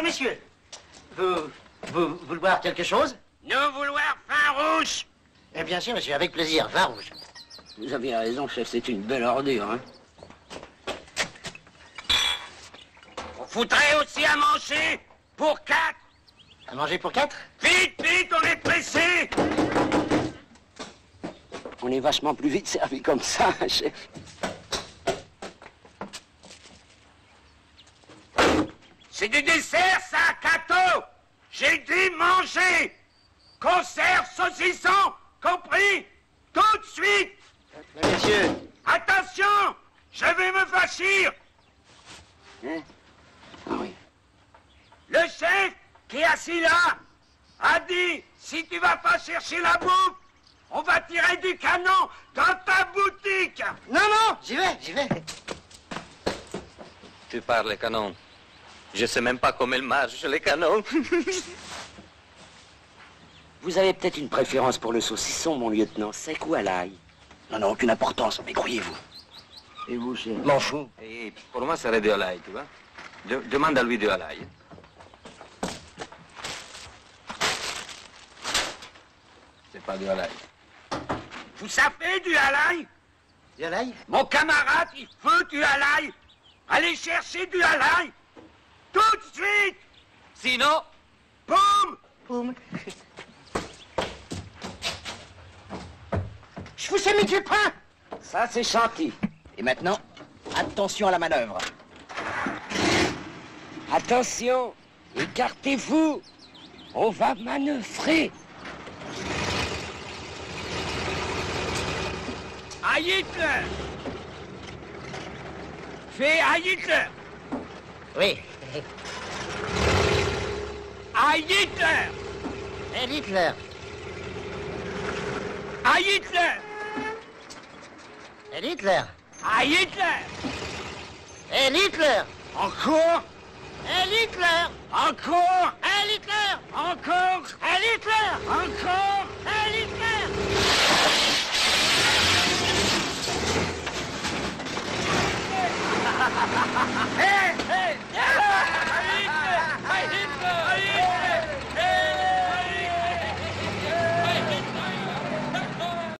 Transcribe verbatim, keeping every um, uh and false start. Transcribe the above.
messieurs, vous, vous, vous voulez boire quelque chose? Nous vouloir vin rouge. Eh bien sûr, monsieur, avec plaisir, vin rouge. Vous avez raison, chef, c'est une belle ordure, hein. On foutrait aussi à manger pour quatre. À manger pour quatre? Vite, vite, on est pressé. On est vachement plus vite servi comme ça, chef. C'est du dessert, ça, Cato. J'ai dit manger. Conserve, saucisson, compris? Tout de suite. Mais messieurs... Attention, je vais me fâchir. Hein? Ah oui. Le chef qui est assis là a dit, si tu vas pas chercher la bouffe, on va tirer du canon dans ta boutique. Non, non, j'y vais, j'y vais. Tu parles, canon. Je sais même pas comment il marche, les canons. Vous avez peut-être une préférence pour le saucisson, mon lieutenant, sec ou à l'ail? Non, non, aucune importance, mais croyez-vous. Et vous, chef? M'en fous. Et pour moi, ça serait de l'ail, tu vois. De- demande à lui de l'ail. C'est pas de l'ail. Vous savez du halaï? Du halaï? Mon camarade, il veut du halaï. Allez chercher du halaï. Tout de suite. Sinon, boum. Boum. Je vous ai mis du pain. Ça, c'est chanté. Et maintenant, attention à la manœuvre. Attention, écartez-vous. On va manœuvrer. À Hitler. Fais à Hitler. Oui. À Hitler. Et Hitler. À Hitler. Et Hitler. À Hitler. Et Hitler. Encore. Et Hitler. Encore. Et Hitler. Encore. Et Hitler. Encore. Et Hitler. Hé,